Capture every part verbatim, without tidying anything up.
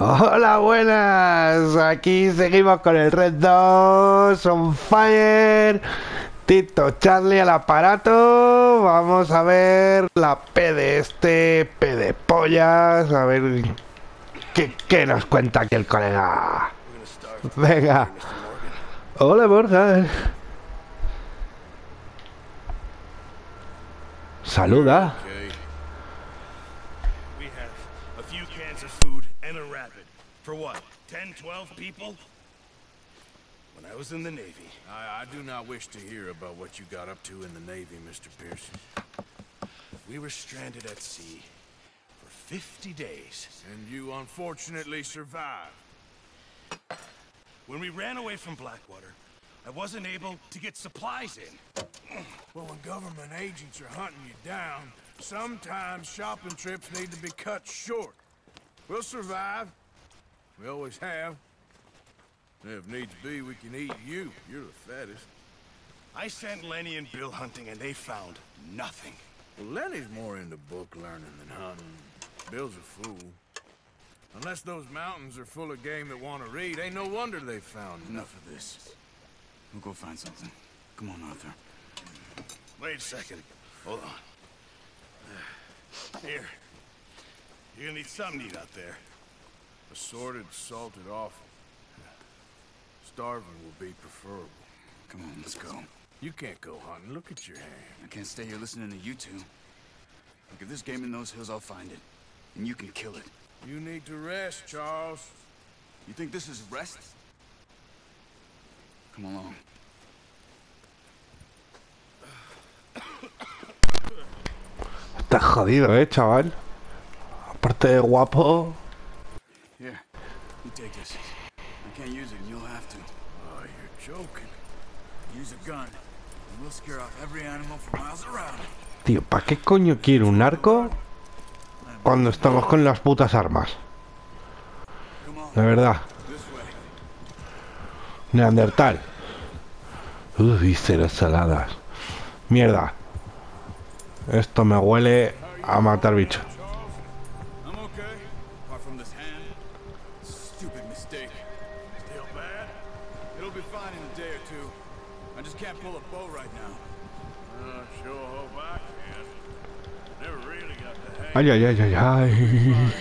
Hola, buenas. Aquí seguimos con el Red dos on Fire. Tito Charlie al aparato. Vamos a ver la P de este, P de pollas. A ver qué, qué nos cuenta aquí el colega. Venga. Hola, Morgan. Saluda. For what? ten, twelve people? When I was in the Navy. I, I do not wish to hear about what you got up to in the Navy, Mister Pearson. We were stranded at sea for fifty days. And you unfortunately survived. When we ran away from Blackwater, I wasn't able to get supplies in. Well, when government agents are hunting you down, sometimes shopping trips need to be cut short. We'll survive. We always have. If needs be, we can eat you. You're the fattest. I sent Lenny and Bill hunting, and they found nothing. Well, Lenny's more into book learning than hunting. Bill's a fool. Unless those mountains are full of game that want to read, ain't no wonder they found nothing. Enough of this. We'll go find something. Come on, Arthur. Wait a second. Hold on. Here. You're gonna need something to eat out there. Assorted, salted offal. Starving will be preferable. Come on, let's go. You can't go hunting. Look at your hand. I can't stay here listening to you two. Look, if there's game in those hills, I'll find it. And you can kill it. You need to rest, Charles. You think this is rest? Come along. Estás jodido, eh, chaval. Aparte de guapo. Here, you take this. I can't use it, and you'll have to. Oh, you're joking. Use a gun, and we'll scare off every animal for miles around. Tío, ¿para qué coño quiero un arco cuando estamos con las putas armas? De verdad. Neandertal. Uh, vísceras saladas. Mierda. Esto me huele a matar bichos. I'm okay, apart from this hand. Stupid mistake. Still bad? It'll be fine in a day or two. I just can't pull a bow right now. Uh, sure hope I can. Never really got the hang. Ay, ay, ay, ay, ay.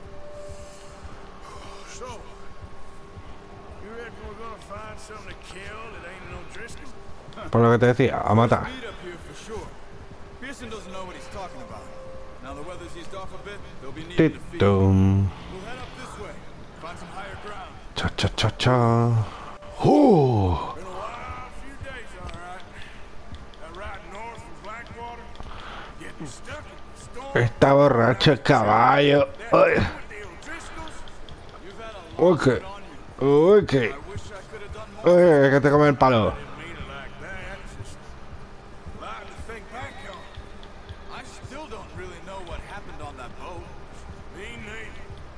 So, you reckon we're gonna find something to kill that ain't no Driscoll? Por lo que te decía, a matar. Meet up here for sure. Pearson doesn't know what he's talking about. Now the weather's eased off a bit, they'll be needing to feed. Titum. We'll head up this way. Find some higher ground. Cha cha cha cha. Uh. Been a wild few days, all right. That ride north from Blackwater, getting stuck in the storm. Está borracho el caballo. Ay. You've had a lot Ok. on you. Ok. I wish I could have done more. Ay, que te come el palo. Didn't mean it like that. Just a lot to think back on. I still don't really know what happened on that boat. Me neither.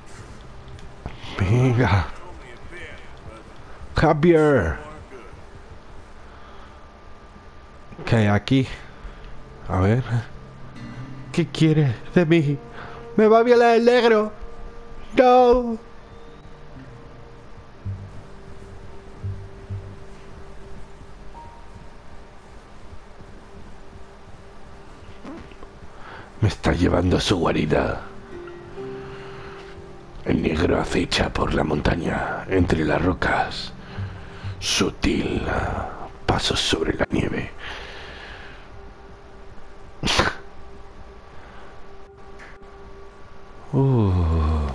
Venga. Told me a bit, but Javier. weren't good. ¿Qué hay aquí? A ver. ¿Qué quiere de mí? ¡Me va a violar el negro! ¡No! Me está llevando a su guarida. El negro acecha por la montaña, entre las rocas. Sutil, pasos sobre la nieve. Uh.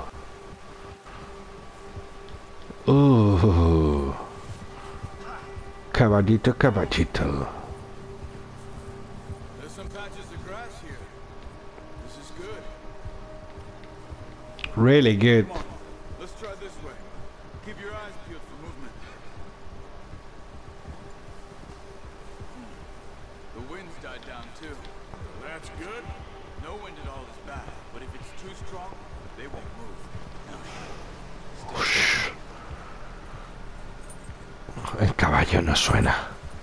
Uh. Caballito, caballito. There's some patches of grass here. This is good. Really good. Come on, let's try this way. Keep your eyes peeled for movement. The wind's died down too. That's good. No wind at all is bad, but if it's too strong, they won't move. Now, stay. El caballo no suena.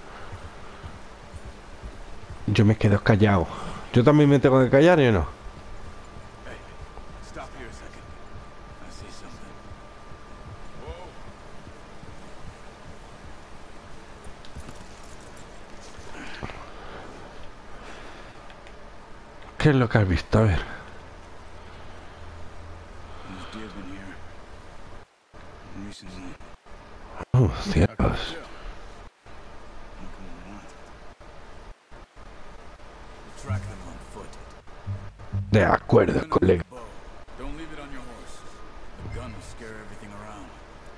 Yo me quedo callado. ¿Yo también me tengo que callar, yo no? Hey, stop here a second. I see something. ¿Qué es lo que has visto? A ver. There's deer been here recently. Oh, I cielos. can tell. Look who wants it. We'll track them on foot. De acuerdo, Gun on colega. the bow. Don't leave it on your horse. The gun will scare everything around.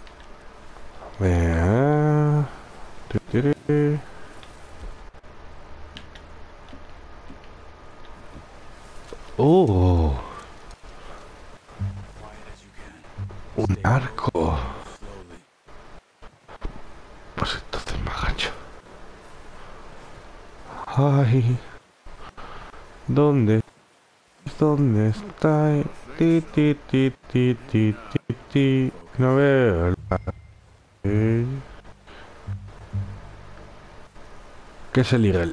Vea. Tu, tu, tu. Oh, Quiet as you can. un Stay low, arco. slowly. Pues entonces me agacho. Ay. ¿Dónde? ¿Dónde está? Ti, ti, ti, ti, ti, ti, ti. No veo. Eh. ¿Qué es el Eagle?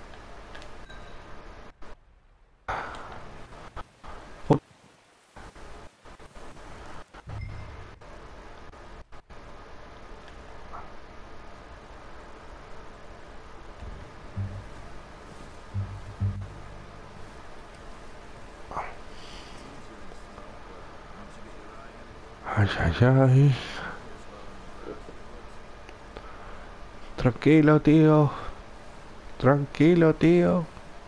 Ay, ay, ay. Tranquilo, tío. Tranquilo, tío.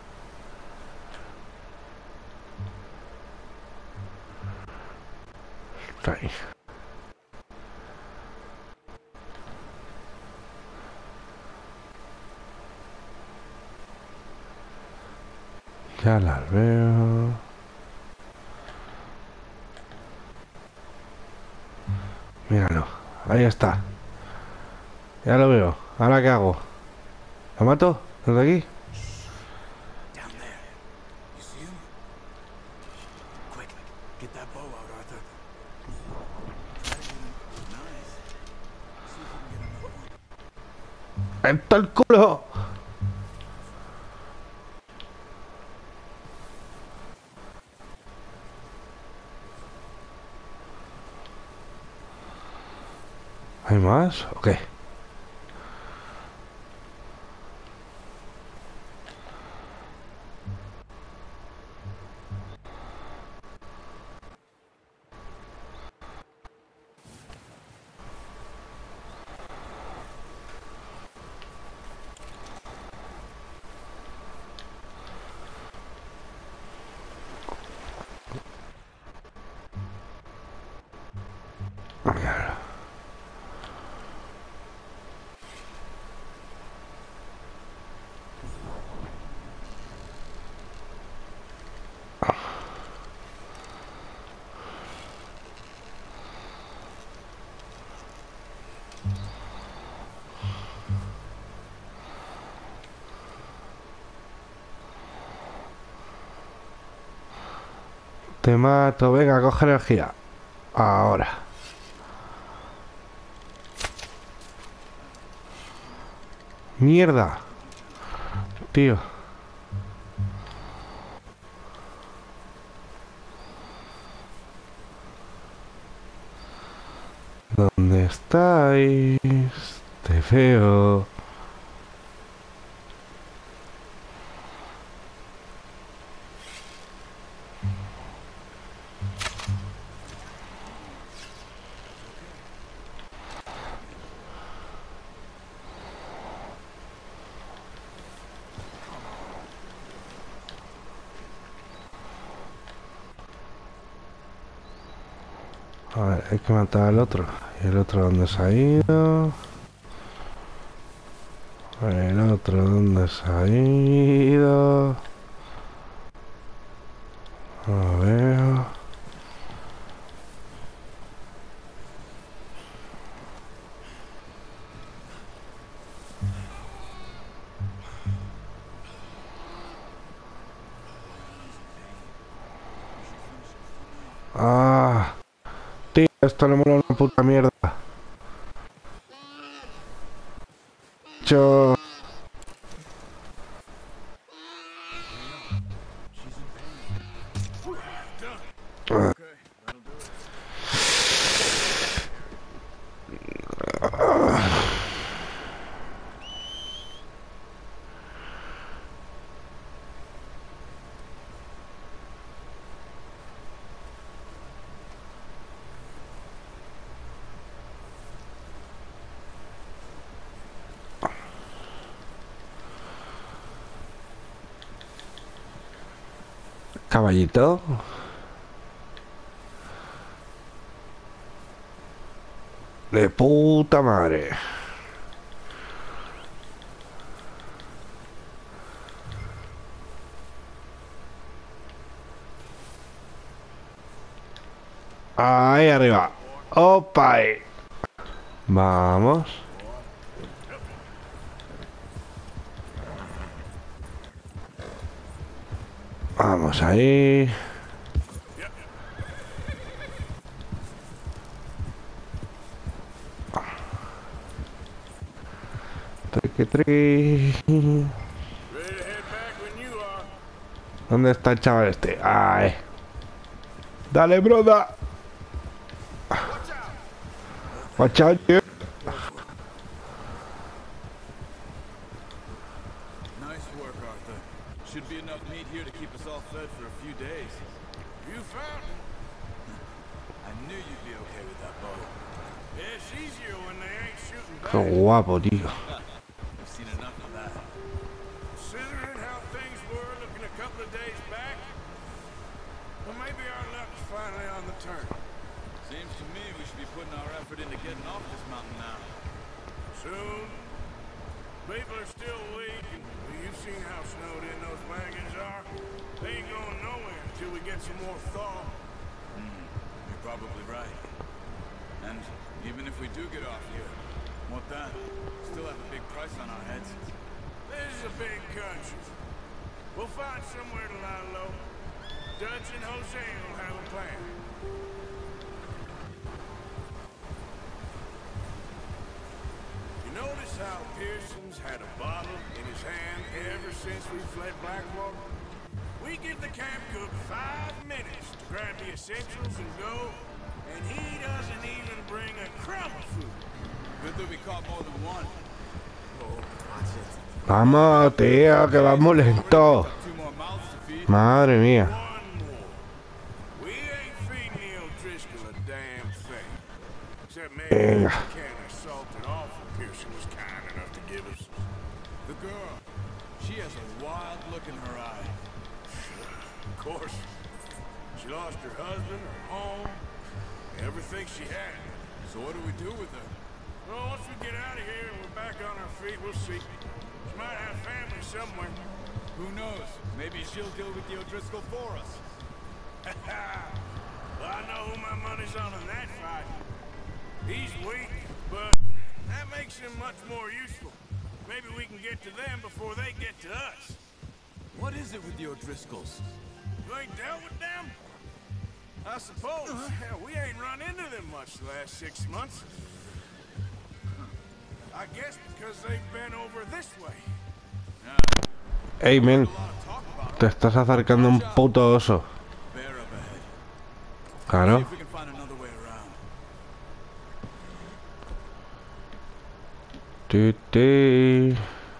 Está ahí. Ya las veo. Míralo. Ahí está. Ya lo veo. ¿Ahora qué hago? ¿Lo mato? ¿Desde aquí? Down there. You see him? Quick, get that bow out, Arthur. Try to get him. Nice. See if we can get another one. ¡En todo el culo! ¿Hay más? ¿O qué? Míralo. Te mato, venga, coge energía. Ahora. Mierda. Tío. ¿Dónde estáis? Te veo. A ver, hay que matar al otro. ¿Y el otro dónde se ha ido? El otro dónde se ha ido. A ver. Ah, tío, esto le mola una puta mierda. Yo... Okay, that'll do it. Caballito. De puta madre. Ahí arriba. Opa. Ahí. Vamos. Vamos ahí. Triqui, triqui. ¿Dónde está el chaval este? Ay. Dale, broda. Watch out, dude. Nice work, Arthur. Should be enough meat here to keep us all fed for a few days. You found it. I knew you'd be okay with that bow. Yeah, it's easier when they ain't shooting Qué back. guapo, tío. We've seen enough of that. Considering how things were looking a couple of days back, well, maybe our luck's finally on the turn. Seems to me we should be putting our effort into getting off this mountain now. Soon. People are still weak, and well, you've seen how snowed in those wagons are. They ain't going nowhere until we get some more thaw. Hmm, you're probably right. And even if we do get off here, what then? Still have a big price on our heads. This is a big country. We'll find somewhere to lie low. Dutch and Jose will have a plan. You notice how Pearson's had a bottle in his hand ever since we fled Blackwater? We give the camp cook five minutes to grab the essentials and go, and he doesn't even bring a crumb of food. Good that we caught more than one. Oh, watch it. Vamos, tío, que vamos lento. Two more mouths to feed. Madre mía. One more. We ain't feeding the O'Driscoll a damn thing. Except maybe Venga. a can of salted offal Pearson was kind enough to give us. The girl. She has a wild look in her eye. Of course. She lost her husband, her home, everything she had. So what do we do with her? Well, once we get out of here and we're back on our feet, we'll see. She might have family somewhere. Who knows? Maybe she'll deal with the O'Driscoll for us. Well, I know who my money's on in that fight. He's weak, but that makes him much more useful. Maybe we can get to them before they get to us. What is it with the O'Driscolls? You ain't dealt with them? I suppose. Hell, we ain't run into them much the last six months. I guess because they've been over this way. Ey, men, A lot of talk about te estás acercando a un puto oso. bear up ahead. See Claro. if we can find another way around. Tu, tu.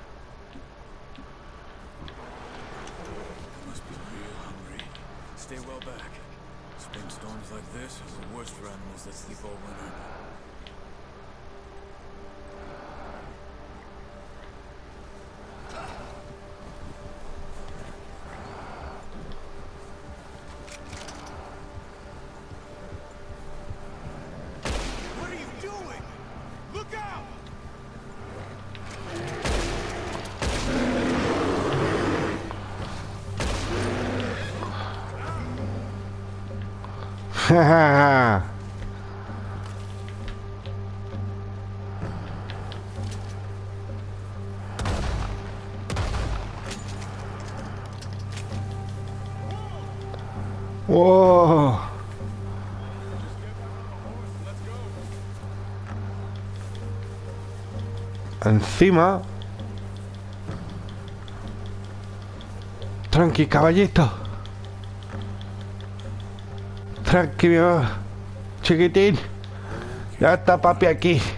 Must be real hungry. Stay well back. Spring storms like this are the worst for animals that sleep all winter. What are you doing? Look out! Wow. Encima. Tranqui, caballito. Tranqui, mi amor. Chiquitín. Ya está papi aquí. Yep.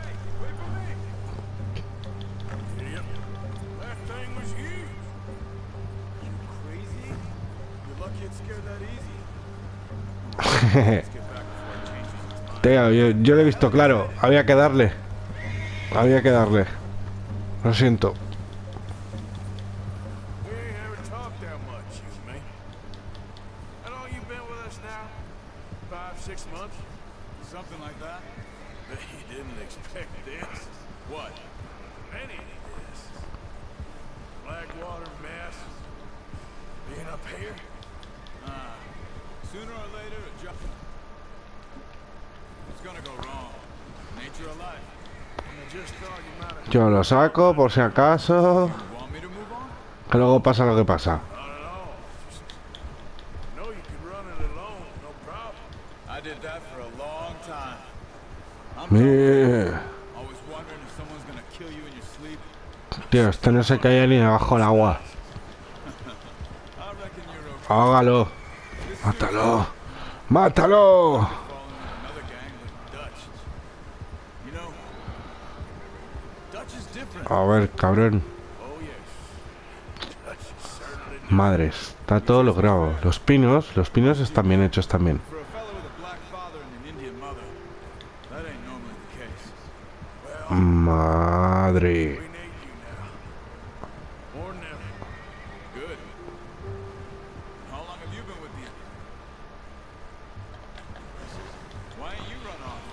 That thing was huge. Crazy? You're lucky it scared that easy. Let's get back before it changes its mind. Tío, yo, yo lo he visto claro. Había que darle. Había que darle. Lo siento. We ain't ever talked that much, you and me. How long you been with us now? Five, six months? Something like that. Bet you didn't expect this. What? Any of this. Blackwater mess. Being up here? Ah. Sooner or later, a job. It's gonna go wrong. Nature of life. I just thought you might have... Yo lo saco por si acaso. You want me to move on? Que luego pasa lo que pasa. Not at all. Just know you could run it alone, no problem. I did that for a long time. I'm Mira. always wondering if someone's gonna kill you in your sleep. Tío, este no se caía ni debajo del agua. I reckon you're okay. Hágalo. Mátalo. Mátalo. Falling in another gang with Dutch. You know, Dutch is different. A ver, cabrón. Oh, yes. That's certainly... Madres, está todo logrado. Los pinos, los pinos están bien hechos también. For a fellow with a black father and an Indian mother, that ain't normally the case. Well, Madre. we need you now. More than ever. Good. How long have you been with the... Why ain't you run off?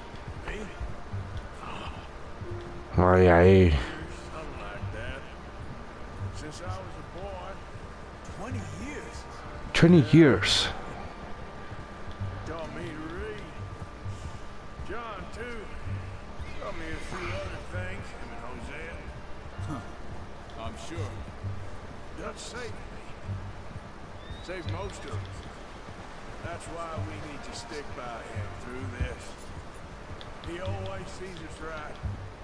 Me? Ay, ay. Something like that. Since I was a boy. Twenty years. twenty years. Taught me to read. John, too. Taught me a few other things. Him and Hosea. I'm sure. Dutch saved me. Saved most of us. That's why we need to stick by him through this. He always sees us right.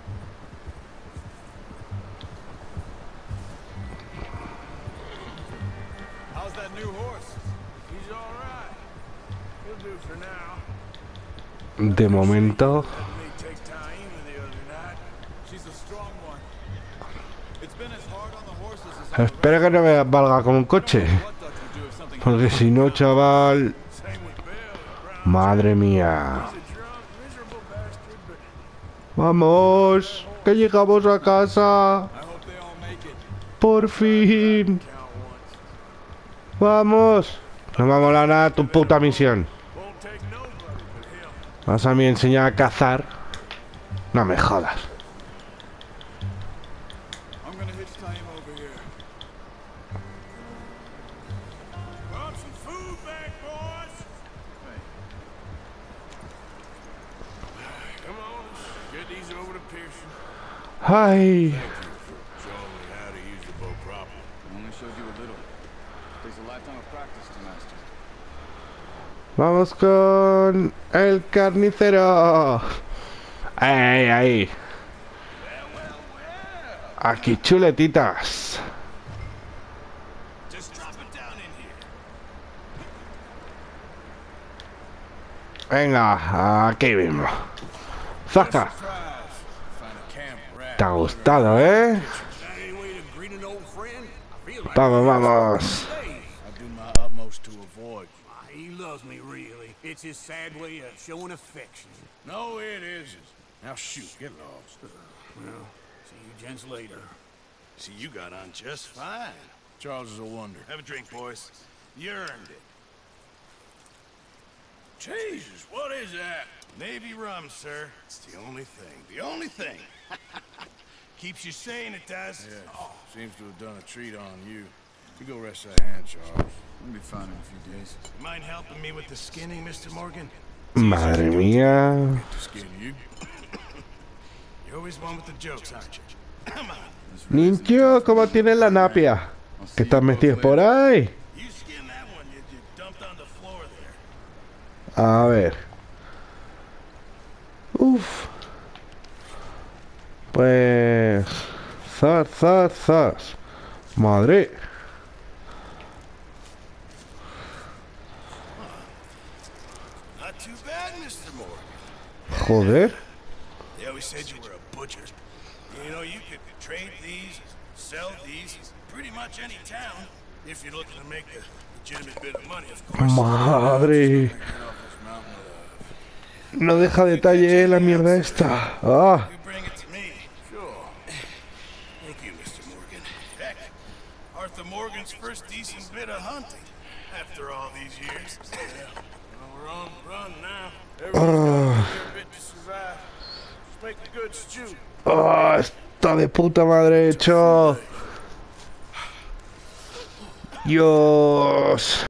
How's that new horse? He's all right. He'll do for now. De momento. Let me take Taima the other night. She's a strong one. It's been as hard on the horses as on the Espero que no me valga como un coche. what Dutch would do if something Porque si no, chaval. Same with Bill and Brown. Madre mía. He's a drunk, miserable bastard, but Vamos. Que llegamos a casa. I hope they all make it. Por fin. count once. Vamos. No me mola nada tu puta misión. Won't take nobody but him. ¿Vas a mí enseñar a cazar? No me jodas. I'm gonna hitch time over here. Brought some food back, boys. Hey, Come on, let's get these over to Pearson. Ay. Showing me how to use the bow properly. I only showed you a little. Takes a lifetime of practice to master. Vamos con el carnicero. Ahí, ahí. Aquí chuletitas. Just drop it down in here. Venga, aquí mismo. Zaca. Surprise. Find a camp rat. Te ha gustado, ¿eh? That any way to greet an old friend? I feel like Vamos, vamos. I do my utmost to avoid. He loves me, really. It's his sad way of showing affection. No, it isn't. Now shoot, get lost. Well, see you gents later. See, you got on just fine. Charles is a wonder. Have a drink, boys. You earned it. Jesus, what is that? Navy rum, sir. It's the only thing. The only thing. Keeps you sane, it does. Yeah, seems to have done a treat on you. You go rest that hand, Charles. We'll be fine in a few days. You mind helping me with the skinning, Mister Morgan? Madre mía. To skin you. You're always one with the jokes, aren't you? Come on. Niño, ¿cómo tienes la napia? ¿Que estás metido por ahí? You skin that one you, you dumped on the floor there. A ver. Uf. Pues... Zas, zas, zas. Madre. Not too bad, Mister Morgan. Joder. They always said you were a butcher. You know, you could trade these, sell these, pretty much any town, if you're looking to make a legitimate bit of money, of course. Madre. No deja detalle la mierda esta. Ah. You bring it to me. Sure. Thank you, Mister Morgan. Heck, Arthur Morgan's first decent bit of hunting. After all these years. Yeah. Well, we're on the run now. Everyone's got to do their bit to survive. Just make a good stew. Oh, está de puta madre hecho. Dios.